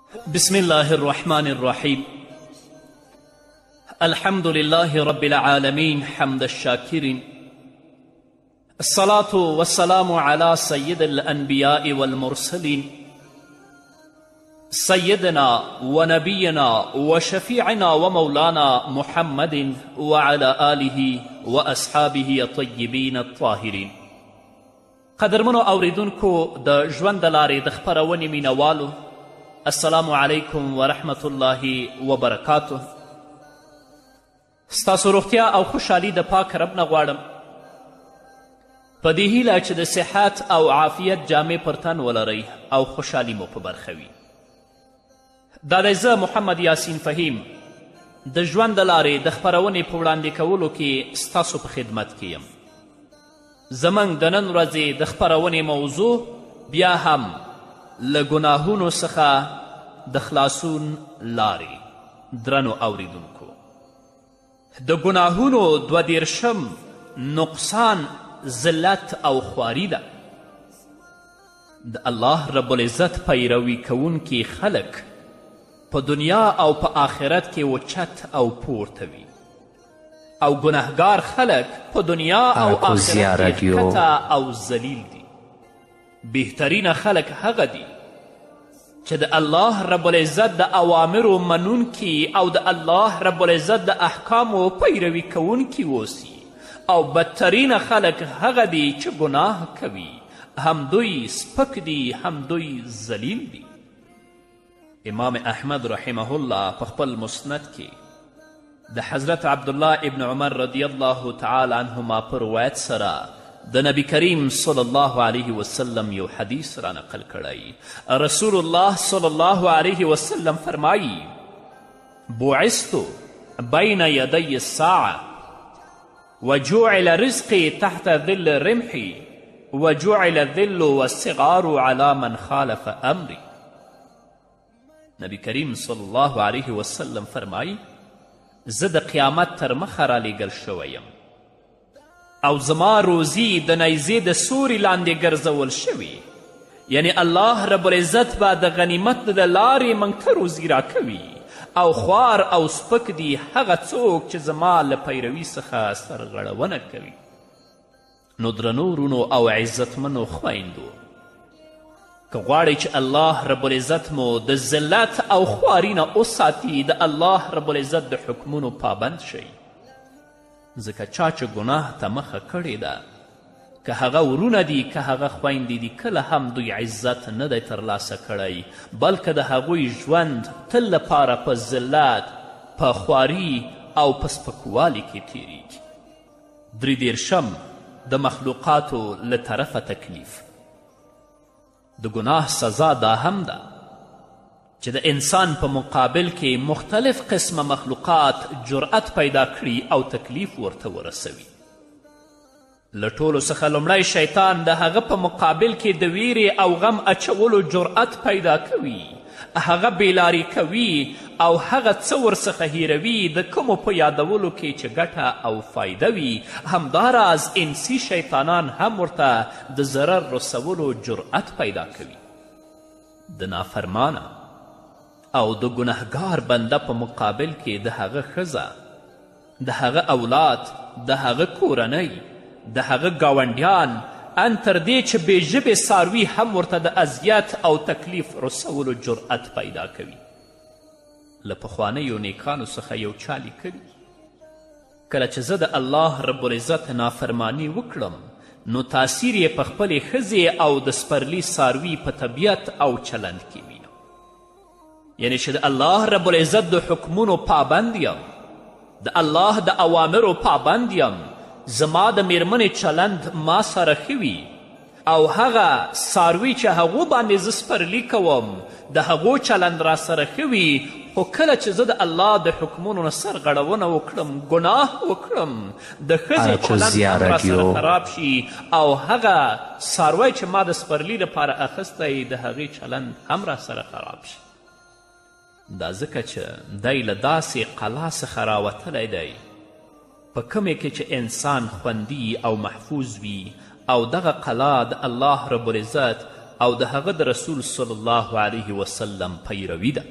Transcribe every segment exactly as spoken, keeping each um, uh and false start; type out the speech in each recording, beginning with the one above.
بسم الله الرحمن الرحيم. الحمد لله رب العالمين حمد الشاكرين. الصلاة والسلام على سيد الأنبياء والمرسلين سيدنا ونبينا وشفيعنا ومولانا محمد وعلى آله وأصحابه الطيبين الطاهرين. قدرمنو اوریدونکو د ژوند د لارې د خپرونې مینوالو، السلام علیکم ورحمت الله وبرکاته. ستاسو روغتیا او خوشحالي د پاک رب نه غواړم، په دې هیله چې د صحت او عافیت جامې پر تن ولرئ او خوشحالي مو په برخه وي. دا دی زه محمد یاسین فهیم د ژوند د لارې د خپرونې په وړاندې کولو کې ستاسو په خدمت کې یم. زموږ د نن ورځې د خپرونې موضوع بیا هم له ګناهونو څخه د خلاصون لارې. درنو اوریدونکو، د ګناهونو دوه دیرشم نقصان ذلت او خواري ده. د الله رب العزت پیروي کوونکي خلک په دنیا او په آخرت کې اوچت او پورته وي، او ګناهګار خلک په دنیا او آخرت کې ښکته او ذلیل دي. بهترینه خلک هغه دي چې د الله رب العزت د اوامرو منونکي او د الله رب العزت د احکامو پیروي کوونکي اوسي، او بدترینه خلک هغه دي چې ګناه کوي، هم دوی سپک دي هم دوی ذلیل دي. امام احمد رحمه الله په خپل مسند کې د حضرت عبدالله ابن عمر رضی الله تعالی عنهما پر روایت سره د نبی کریم صلی الله علیه وسلم یو حدیث را نقل کړی. رسول الله صلی الله علیه وسلم فرمایی: بعثت بین یدی الساعه وجعل رزقی تحت ذل رمحی وجعل الذل والصغار على من خالف امری. نبی کریم صلی الله علیه وسلم فرمایی: زه د قیامت تر مخه رالیږل شوی یم، او زما روزی د نیزې د سوري لاندې ګرځول شوي. یعنی الله رب العزت به د غنیمت د لارې موږ ته روزي راکوي، او خوار او سپک دي هغه څوک چې زما له پیروي څخه سرغړونه کوي. نو درنو ورونو او عزتمنو خویندو، که غواړئ چې الله رب العزت مو د ذلت او خواري نه وساتي، د الله رب العزت د حکمونو پابند شئ. ځکه چا چې ګناه ته مخه کړې ده، که هغه ورونه دي که هغه خویندې دي، کله هم دوی عزت نه دی ترلاسه کړی، بلکې د هغوی ژوند تل لپاره په ذلت، په خواري او په سپکوالي کې تیریږي. درې دیرشم د مخلوقاتو له طرفه تکلیف. د ګناه سزا دا هم ده چې د انسان په مقابل کې مختلف قسمه مخلوقات جرأت پیدا کړي او تکلیف ورته ورسوي. له ټولو څخه لومړی شیطان د هغه په مقابل کې د ویرې او غم اچولو جرأت پیدا کوي، هغه بیلاری کوي او هغه څه ورڅخه هیروي د کومو په یادولو کې چې ګټه او فایده وي. همداراز انسي شیطانان هم ورته د ضرر رسولو جرأت پیدا کوي. د نافرمانه او د ګنهګار بنده په مقابل کې د هغه ښځه، د هغه اولاد، د هغه کورنۍ، د هغه ګاونډیان، ان تر دې چې بې ژبې څاروي هم ورته د اذیت او تکلیف رسولو جرأت پیدا کوي. له پخوانیو نیکانو څخه یو چا لیکلي: کله چې زه د الله رب العزت نافرمانی وکړم، نو تاثیر یې په خپلې ښځې او د سپرلي څاروي په طبیعت او چلند کې وینم. یعنی چې د الله رب العزت د حکمونو پابند یم، د الله د اوامرو پابند یم، زما د میرمنې چلند ما سره ښه وي، او هغه څاروي چې هغو باندې زه سپرلي کوم د هغو چلند را سره ښه وي. خو کله چې زه د الله د حکمونو نه سرغړونه وکړم، ګناه وکړم، د ښځې چلند هم را سره خراب شي، او هغه څاروی چې ما د سپرلي لپاره اخیستی د هغې چلند هم را سره خراب شي. دا ځکه چې دی له داسې قلا څخه راوتلی دی په کومې کې چې انسان خوندي او محفوظ وي، او دغه قلا د الله رب العزت او د هغه د رسول صلی الله علیه وسلم پیروي ده.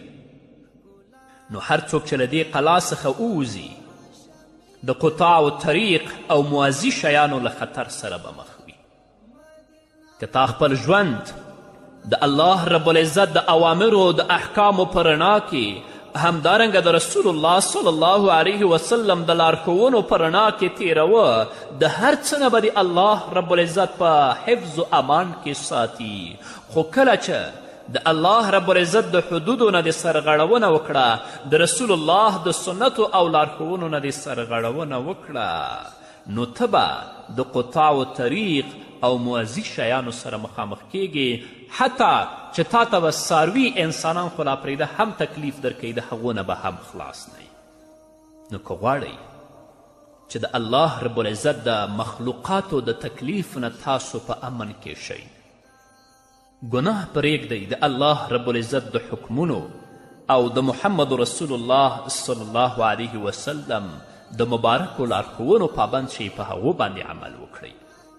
نو هر څوک چې له دې قلا څخه ووځي د قطاع و طریق او موازي شیانو له خطر سره به مخ وي. که تا خپل ژوند د الله رب العزت د اوامرو د احکامو په رڼا کې همدارنګه د رسول الله صلی الله علیه وسلم د لارښوونو په رڼا کې تیروه، د هر څه نه به د الله رب العزت په حفظ و امان کې ساتي. خو کله چې د الله رب العزت د حدودو نه د سرغړونه وکړه، د رسول الله د سنتو او لارښوونو نه د سرغړونه وکړه، نو ته به د قطاع و طریق او موازي شیانو سره مخامخ کیږي، حتی چې تا ته به څاروي انسانان خو لا پرېږده هم تکلیف درکوي، د هغو نه به هم خلاص نه یي. نو که غواړئ چې د الله رب العزت د مخلوقاتو د تکلیف نه تاسو په امن کې شئ، ګناه پرېږدئ، د الله رب العزت د حکمونو او د محمد رسول الله صلی الله علیه وسلم د مبارکو لارښوونو پابند شئ، په هغو باندې عمل وکړئ.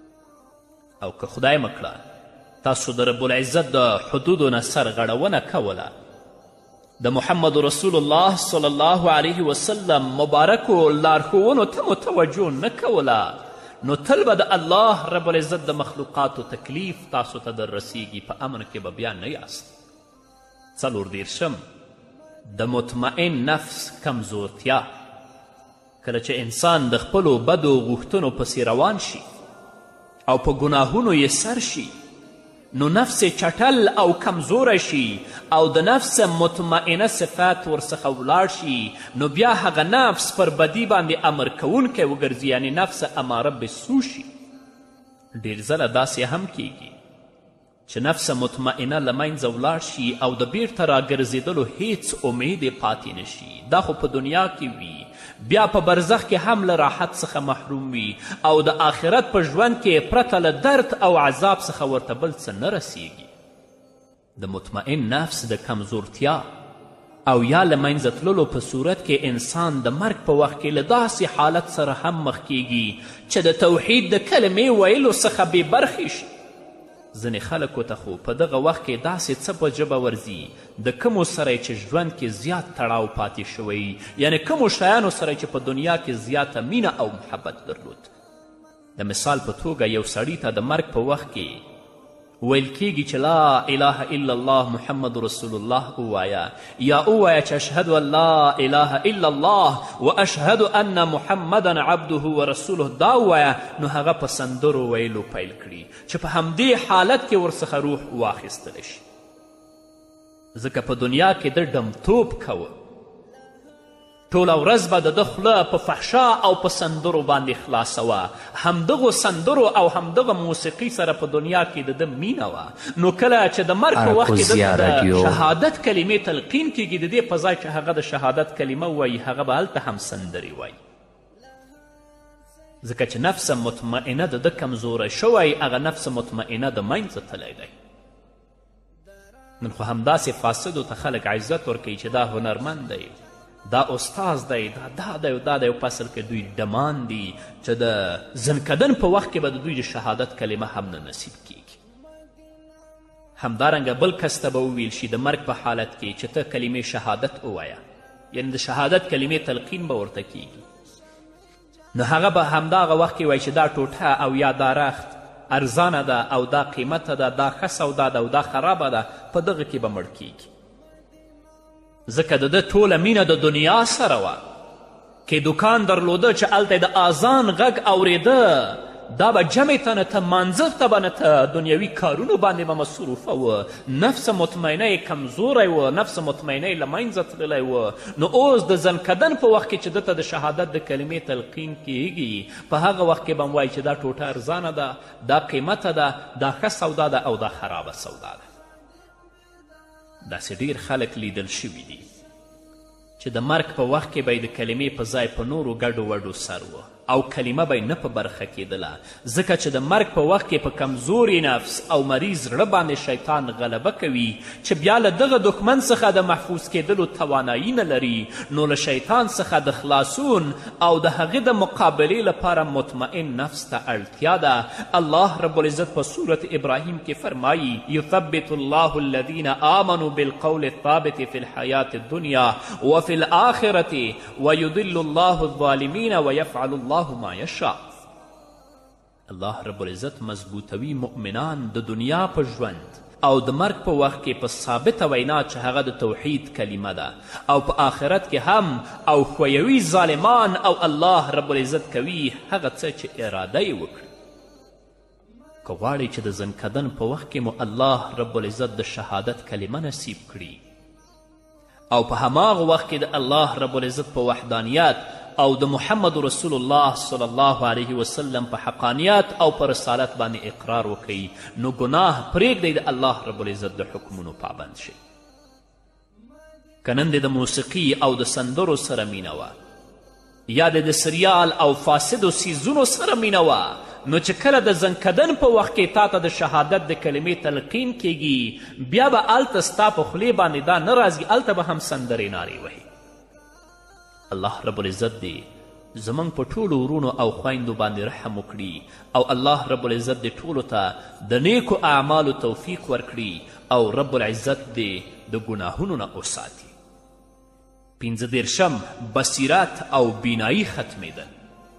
او که خدای مکړه تاسو د رب العزت د حدودو نه سرغړونه کوله، د محمد رسول الله صلی الله علیه وسلم مبارکو لارښوونو ته مو توجه نه کوله، نو تل به د الله رب العزت د مخلوقاتو تکلیف تاسو ته در رسیږي، په امن کې به بیا نه یاست. څلور دیرشم د مطمئن نفس کمزورتیا. کله چې انسان د خپلو بدو غوښتنو پسې روان شي او په ګناهونو یې سر شي، نو نفس چټل او کمزوره شي او د نفس مطمئنه صفت ورڅخه ولاړ شي، نو بیا هغه نفس پر بدی باندې امر کوونکی وګرځي، یعنی نفس اماره بسو شي. ډېر ځله داسې هم کیږي چې نفس مطمئنه له منځه ولاړ شي او د بیرته راګرځېدلو هیڅ امید یې پاتې نشي. دا خو په دنیا کې وي، بیا په برزخ کې هم له راحت څخه محروم وي او د آخرت په ژوند کې پرته له درد او عذاب څخه ورته بل څه نه رسیږي. د مطمئن نفس د کمزورتیا او یا له منځه تللو په صورت کې انسان د مرګ په وخت کې له داسې حالت سره هم مخ کیږي چې د توحید د کلمې ویلو څخه بې برخې شي. ځینې خلکو ته خو په دغه وخت کې داسې څه په ژبه ورځي د کومو سره چې ژوند کې زیات تړاو پاتې شوی، یعنی کومو شیانو سره چې په دنیا کې زیاته مینه او محبت درلود. د مثال په توګه یو سړي ته د مرګ په وخت کې ویل کیږي چې لا اله الا الله محمد رسول الله ووایه، یا ووایه چې اشهد ان لا اله الا الله و اشهد ان محمدا عبده و رسوله، دا ووایه، نو هغه په سندرو ویلو پیل کړي چې په همدې حالت کې ورڅخه روح واخیستلی شي. ځکه په دنیا کې د ډمتوب کوه، ټوله ورځ به د ده خوله په فحشا او په سندرو باندې خلاصوه. همدغو سندرو او همدغه موسیقي سره په دنیا کې د ده مینه وه. نو کله چې د مرګ په وخت کې د شهادت کلمې تلقین کیږي، د دې په ځای چې هغه د شهادت کلمه ووایي، هغه به هلته هم سندرې وایي. ځکه چې نفس مطمئنه د ده کمزوری شوی، هغه نفس مطمئنه د منځه تلی دی. نن خو همداسې فاسدو ته خلک عزت ورکوي چې دا هنرمند دی، دا استاز دی، دا دا دی او دا دی، او په اصل کې دوی ډمان دي چې د زنکدن په وخت کې به د دوی د شهادت کلمه هم نه نصیب کیږي. همدارنګه بل کس ته به وویل شي د مرګ په حالت کې چې ته کلمې شهادت ووایه، یعنی د شهادت کلمې تلقین به ورته کیږي، نو هغه به همدغه وخت کې وایي چې دا ټوټه او یا دا رخت ارزانه ده او دا قیمته ده، دا ښه سودا ده او دا خرابه ده، په دغه کې به مړ کیږي. ځکه د ده ټوله مینه د دنیا سره وه. که دکان درلوده چې هلته د اذان غږ اورېده، دا به جمع ته نه ته مانځه ته به نه ته دنیوي کارونو باندې به مصروفه وه. نفس مطمئنه یې کمزوری وه، نفس مطمئنه یې له منځه تللی وه. نو اوس د زنکدن په وخت کې چې ده ته د شهادت د کلمې تلقین کیږي، په هغه وخت کې به هم وایي چې دا ټوټه ارزانه ده، دا قیمته ده، دا ښه سودا ده او دا خرابه سودا ده. داسې ډیر خلک لیدل شوي دي چې د مرګ په وخت کې به یې د کلمې په ځای په نورو ګډو وډو سر و او کلمه به نه په برخه کېدله ځکه چې د مرګ په وخت کې په کمزوري نفس او مریض زړه باندې شیطان غلبه کوي چې بیا له دغه دښمن څخه د محفوظ کېدلو توانایي نه لري نو له شیطان څخه د خلاصون او د هغې د مقابلې لپاره مطمئن نفس ته اړتیا ده الله رب العزت په صورت ابراهیم کې فرمایي یثبت الله الذین آمنوا بالقول الثابت فی الحیات الدنیا وفی الآخرة ویضل الله الظالمین ویفعل الله الله ما یشاء الله رب العزت مضبوطوي مؤمنان د دنیا په ژوند او د مرګ په وخت کې په ثابته وینا چې هغه د توحید کلمه ده او په آخرت کې هم او ښویوي ظالمان او الله رب العزت کوي هغه څه چې اراده یې وکړي که غواړئ چې د زنکدن په وخت کې مو الله رب العزت د شهادت کلمه نصیب کړي او په هماغه وخت کې د الله رب العزت په وحدانیت او د محمد رسول الله صلی الله علیه وسلم په حقانیت او په رسالت باندې اقرار وکړي نو ګناه پرېږدئ د الله رب العزت د حکمونو پابند شئ که نن د موسیقي او د سندرو سره مینه وه یا د سریال او فاسدو څیزونو سره مینه وه نو چې کله د زنکدن په وخت کې تا ته د شهادت د کلمې تلقین کیږي بیا به هلته ستا په خولې باندې دا نه راځي هلته به هم سندرې نارې وهي الله رب العزت دی زموږ په ټولو ورونو او خویندو باندې رحم وکړي او الله رب العزت دی ټولو ته د نیکو اعمالو توفیق ورکړي او رب العزت دی د ګناهونو نه وساتي پنځه دېرشم بصیرت او بینایی ختمیدل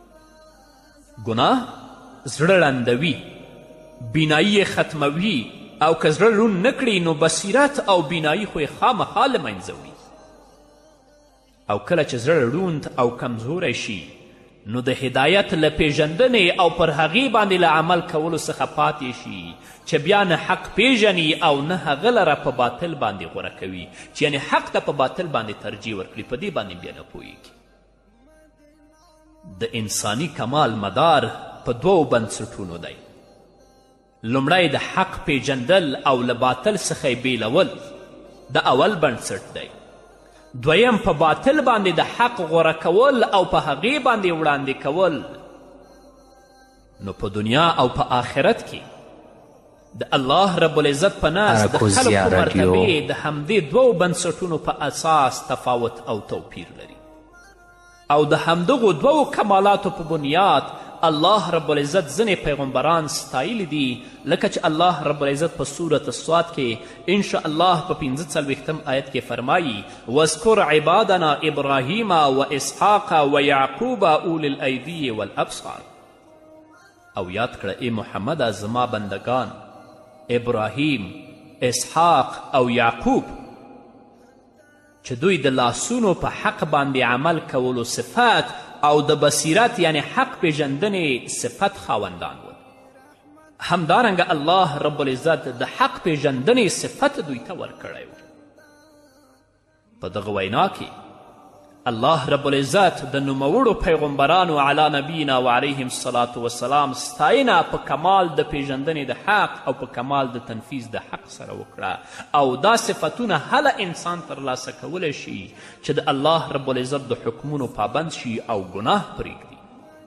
ګناه زړه ړندوي بینایی یې ختموي او که زړه ړوند نه کړي نو بصیرت او بینایی خو یې خامخا له منځه وړي او کله چې زړه ړوند او کمزوری شي نو د هدایت له پیژندنې او پر هغې باندې له عمل کولو څخه پاتې شي چې بیا نه حق پیژني او نه هغه لره په باطل باندې غوره کوي چې یعنې حق ته په باطل باندې ترجیح ورکړي په دې باندې بیا نه پوهیږي د انساني کمال مدار په دوو بنسټونو دی لومړی د حق پیژندل او له باطل څخه یې بیلول د اول بنسټ دی دویم په باطل باندې د حق غوره کول او په هغې باندې وړاندې کول نو په دنیا او په آخرت کې د الله رب العزت په نزد د خلقو مرتبې د همدې دوو بنسټونو په اساس تفاوت او توپیر لري او د همدغو دوو کمالاتو په بنیاد الله رب العزت ځینې پیغمبران ستایلی دي لکه چې الله رب العزت په صورت الصاد کې انشاء الله په پنځه څلوېښتم آیت کې فرمایي واذکر عبادنا ابراهیم و اسحاق و یعقوب اولی الایدی والابصار او یاد کړه ای محمده زما بندگان ابراهیم اسحاق او یعقوب چې دوی د لاسونو په حق باندې عمل کولو صفت او د بصیرت یعنی حق پیژندنې صفت خاوندان ول همدارنګه الله رب العزت د حق پیژندنې صفت دوی ته ورکړی و په دغه وینا کې الله رب العزت د نوموړو پیغمبرانو علی نبینا و علیهم الصلاة وسلام ستاینه په کمال د پیژندنې د حق او په کمال د تنفیذ د حق سره وکړه او دا صفتونه هله انسان ترلاسه کولی شي چې د الله رب العزت د حکمونو پابند شي او ګناه پرېږدي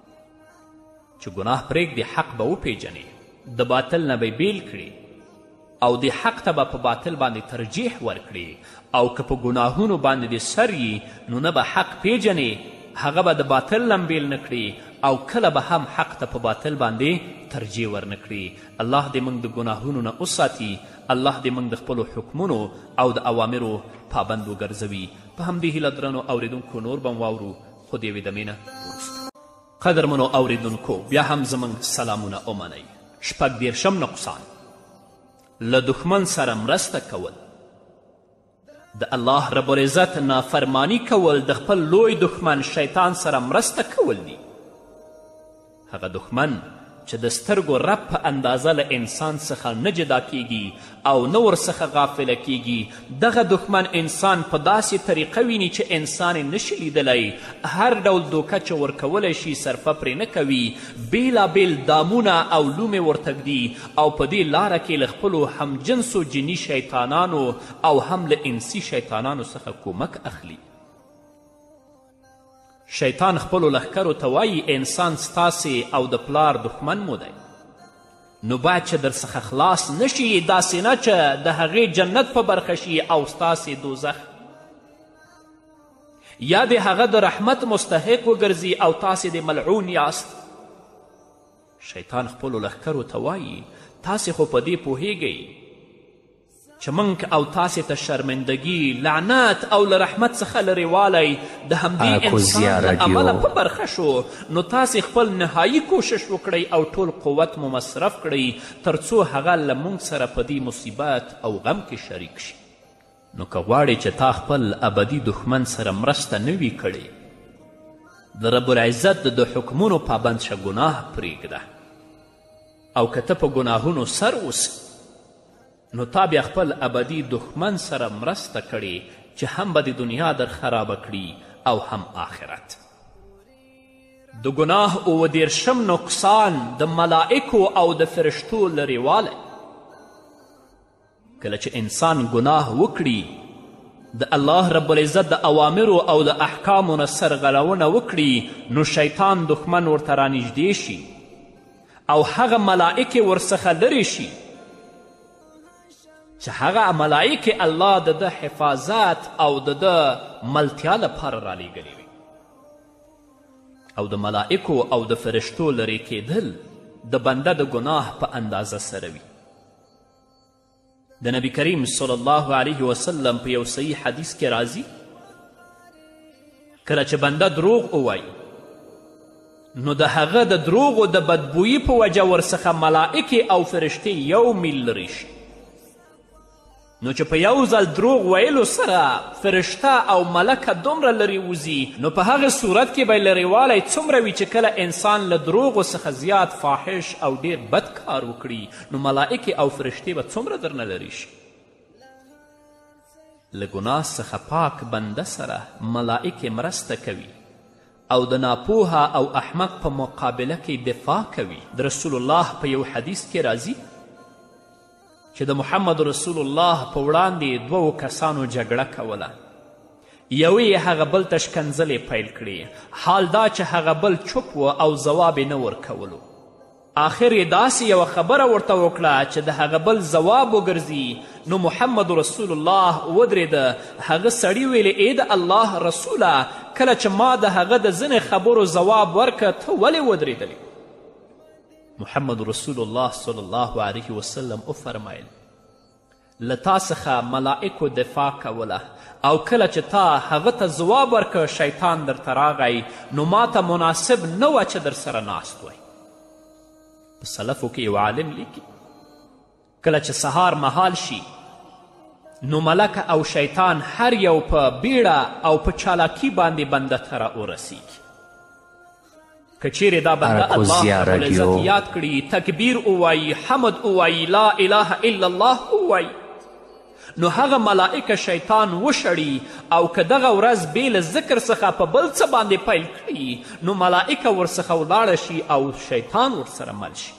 چې ګناه پرېږدي حق به وپیژني د باطل نه به بیل کړي او د حق ته به په باطل باندې ترجیح ورکړي او که په ګناهونو باندې د سر یي نو نه به حق پیژنې هغه به د باطل نه بیل نه کړي او کله به هم حق ته په باطل باندې ترجیح ورنه کړي الله دې موږ د ګناهونو نه وساتي الله دې موږ د خپلو حکمونو او د اوامرو پابند وګرځوي په همدې هیله درنو اوریدونکو نور به واورو خو د یوې دمې نه وروسته قدرمنو اوریدونکو بیا هم زموږ سلامونه ومنئ شپږ دېرشم نقصان له دښمن سره مرسته کول د الله رب العزت نافرمانی کول د خپل لوی دښمن شیطان سره مرسته کول دي هغه دښمن چې د سترګو رب په اندازه له انسان څخه نه جدا کیږي او نه ورڅخه غافله کیږي دغه دښمن انسان په داسې طریقه ویني چې انسان یې نشي لیدلی هر ډول دوکه چې ورکولی شي صرفه پرې نه کوي بیلابیل دامونه او لومې ورته ږدي او په دې لاره کې له خپلو همجنسو جني شیطانانو او هم له انسي شیطانانو څخه کومک اخلي شیطان خپلو لښکرو ته وایي انسان ستاسې او د پلار دښمن مو دی، نو باید چې در څخه خلاص نشي، داسې نه چې د هغې جنت په برخه شي او ستاسې دوزخ، یا د هغه د رحمت مستحق وګرځي او تاسې د ملعون یاست. شیطان خپلو لښکرو ته وایي تاسې خو په دې پوهیږئ چې موږ او تاسې ته شرمندګي، لعنت او له رحمت څخه لرېوالی د همدې انسان له عمله په برخه شو، نو تاسې خپل نهایي کوشش وکړئ او ټول قوت مو مصرف کړئ تر څو هغه له موږ سره په دې مصیبت او غم کې شریک شي. نو که غواړې چې تا خپل ابدي دښمن سره مرسته نه وي کړې، د رب العزت د حکمونو پابند شه، ګناه پرېږده، او که ته په ګناهونو سر اوسې نو تا بیا خپل ابدي دښمن سره مرسته کړې چې هم به د دنیا در خرابه کړي او هم آخرت. د ګناه اووه دېرشم نقصان د ملائکو او د فرشتو لرېوالی. کله چې انسان ګناه وکړي، د الله رب العزت د اوامرو او د احکامو نه سرغړونه وکړي، نو شیطان دښمن ورته رانږدې شي او هغه ملائکې ورڅخه لرې شي چې هغه ملائکې الله د ده حفاظت او د ده ملتیا لپاره رالیږلي وي. او د ملائکو او د فرشتو لرې کېدل د بنده د ګناه په اندازه سره وي. د نبی کریم صلی الله علیه وسلم په یو صحیح حدیث کې راځي کله چې بنده دروغ ووایي نو د هغه د دروغو د بدبویي په وجه ورڅخه ملائکې او فرشتې یو میل لرې شي. نو چې په یو ځل دروغ ویلو سره فرشته او ملکه دومره لرې وځي، نو په هغه صورت کې به لرېوالی څومره وي چې کله انسان له دروغو څخه زیات فاحش او ډیر بد کار وکړي، نو ملائکې او فرشتې به څومره درنه لرې شي. له ګناه څخه پاک بنده سره ملائکې مرسته کوي او د ناپوهه او احمق په مقابله کې دفاع کوي. د رسول الله په یو حدیث کې راځي چې د محمد رسول الله په وړاندې دوو کسانو جګړه کوله، یوې هغه بل ته شکنځلې پیل کړې، حال دا چې هغه بل چوپ و او ځواب یې نه ورکولو. آخر یې داسې یوه خبره ورته وکړه چې د هغه بل ځواب وګرځي. نو محمد رسول الله ودرېده، هغه سړي ویلې ای د الله رسوله، کله چې ما د هغه د ځینې خبرو ځواب ورکه ته ولې ودرېدلې؟ محمد رسول الله صلی الله علیه وسلم وفرمیل له تا څخه ملائکو دفاع کوله، او کله چې تا هغه ته ځواب ورکه شیطان درته راغی، نو ما ته مناسب نه وه چې در سره ناست وی. په سلفو کې یو عالم لیکي کله چې سهار مهال شي نو ملکه او شیطان هر یو په بیړه او په چالاکي باندې بنده ته راورسیږي. که چیرې دا بنده الله رب العزت یاد کړي، تکبیر ووایي، حمد ووایي، لا اله الا الله ووایي، نو هغه ملائکه شیطان وشړي، او که دغه ورځ بې له ذکر څخه په بل څه باندې پیل کړي، نو ملائکه ورڅخه ولاړه شي او شیطان ورسره مل شي.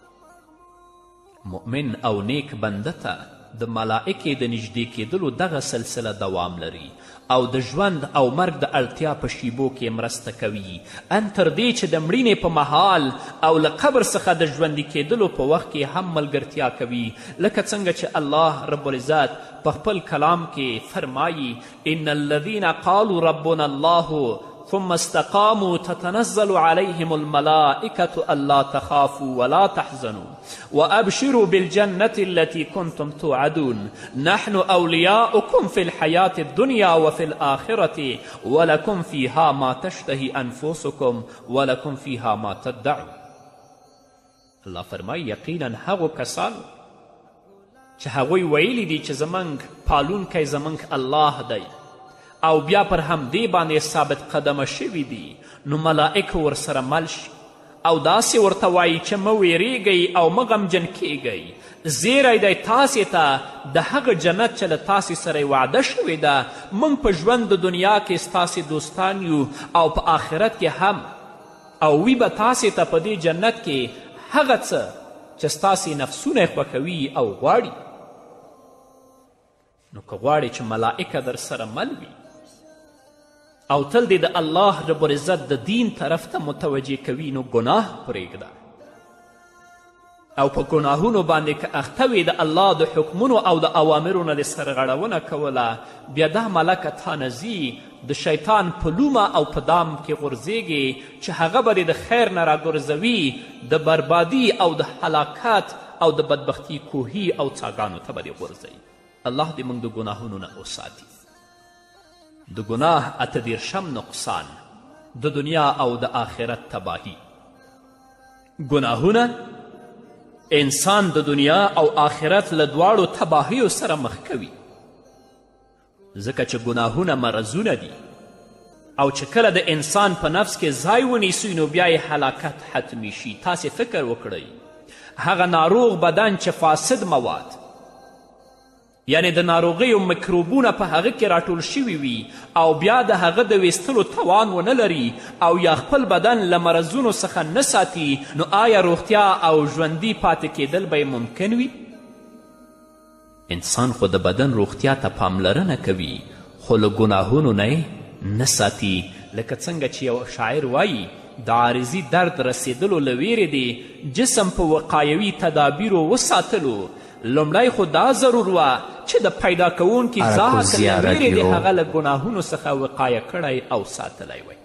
مؤمن او نیک بنده ته د ملائکې د نږدې کېدلو دغه سلسله دوام لري او د ژوند او مرګ د اړتیا په شیبو کې مرسته کوي، ان تر دې چې د مړینې په مهال او له قبر څخه د ژوندي کېدلو په وخت کې هم ملګرتیا کوي، لکه څنګه چې الله رب العزت په خپل کلام کې فرمایي ان الذین قالوا ربنا الله ثم استقاموا تتنزل عليهم الملائكة ألا تخافوا ولا تحزنوا وأبشروا بالجنة التي كنتم توعدون نحن أولياؤكم في الحياة الدنيا وفي الآخرة ولكم فيها ما تشتهي أنفسكم ولكم فيها ما تدعون. الله فرمایي یقینا هغو کسانو چې هغوی ویلی دي چې زموږ پالونکی زموږ الله دی او بیا پر همدې باندې ثابت قدمه شوي دي، نو ملائکه ورسره مل شي او داسې ورته وایي چې مه ویریږئ او مه غمجن کیږئ، زیری دی تاسې ته د هغه جنت چې له تاسې سره وعده شوې ده. موږ په ژوند د دنیا کې ستاسې دوستان یو او په آخرت کې هم، او وی به تاسې ته په دې جنت کې هغه څه چې ستاسې نفسونه یې خوښوي او غواړي. نو که غواړې چې ملائکه در سره مل وي او تل دې د الله رب العزت د دین طرف ته متوجه کوي نو ګناه پرېږده او په ګناهونو باندې که اخته وي د الله د حکمونو او د اوامرو نه د سرغړونه کوله بیا دا ملکه تا نه ځي د شیطان په لومه او په دام کې غورځېږي چې هغه به د خیر نه راګرځوي د بربادي او د هلاکت او د بدبختي کوهي او څاګانو ته به دې غورځوي. الله دې موږ د ګناهونو نه وساتي. د ګناه اته دېرشم نقصان د دنیا او د آخرت تباهي. ګناهونه انسان د دنیا او آخرت له دواړو تباهیو سره مخ کوي ځکه چې ګناهونه مرضونه دي او چې کله د انسان په نفس کې ځای ونیسي نو بیا یې هلاکت حتمی شي. تاسې فکر وکړئ هغه ناروغ بدن چې فاسد مواد یعنی د ناروغیو مکروبونه په هغه کې راټول شوي وي او بیا د هغه د ویستلو توان ونه لري او یا خپل بدن له مرضونو څخه نه ساتي نو آیا روغتیا او ژوندي پاتې کیدل به ممکن وي؟ انسان خو د بدن روغتیا ته پاملرنه کوي خو له ګناهونو نه نه ساتي. لکه څنګه چې یو شاعر وایي د عارضي درد رسیدلو له ویرې دی جسم په وقایوي تدابیرو وساتلو. لومړی خو دا ضرور وه چې د پیدا کوونکي ذات له ویرې د هغه له ګناهونو څخه وقایه کړی او ساتلی وی.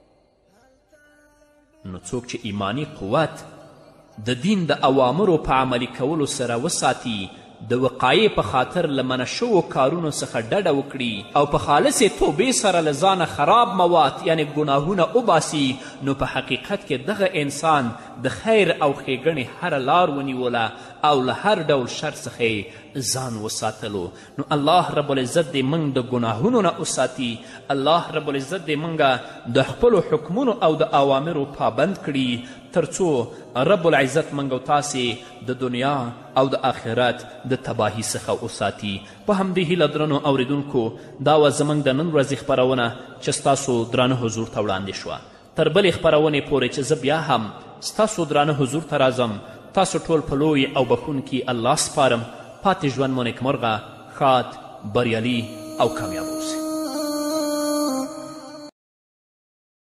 نو څوک چې ایمانی قوت د دین د اوامرو په عملي کولو سره وساتي د وقایې په خاطر له منع شوو کارونو څخه ډډه وکړي او په خالصې توبې سره له ځانه خراب مواد یعنی ګناهونه وباسي نو په حقیقت کې دغه انسان د خیر او ښېګڼې هره لار ونیوله او له هر ډول شر څخه ځان وساتلو. نو الله رب العزت دې موږ د ګناهونو نه وساتي. الله رب العزت دې موږ د خپلو حکمونو او د اوامرو پابند کړي تر څو رب العزت موږ او تاسې د دنیا او د آخرت د تباهي څخه وساتي. په همدې هیله درنو اوریدونکو دا وه زموږ د نن ورځې خپرونه چې ستاسو درانه حضور ته وړاندې شوه. تر بلې خپرونې پورې چې زه بیا هم ستاسو درانه حضور ته راځم تاسو ټول په لوی او بخونکي الله سپارم. پاتې ژوند مو نیکمرغه، ښاد، بریالي او کامیاب اوسئ.